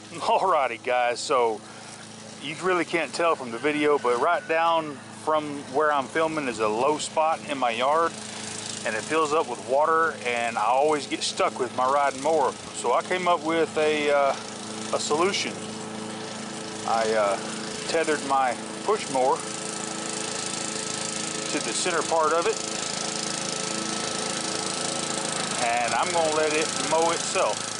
Alrighty guys, so you really can't tell from the video, but right down from where I'm filming is a low spot in my yard, and it fills up with water, and I always get stuck with my riding mower. So I came up with a solution. I tethered my push mower to the center part of it, and I'm going to let it mow itself.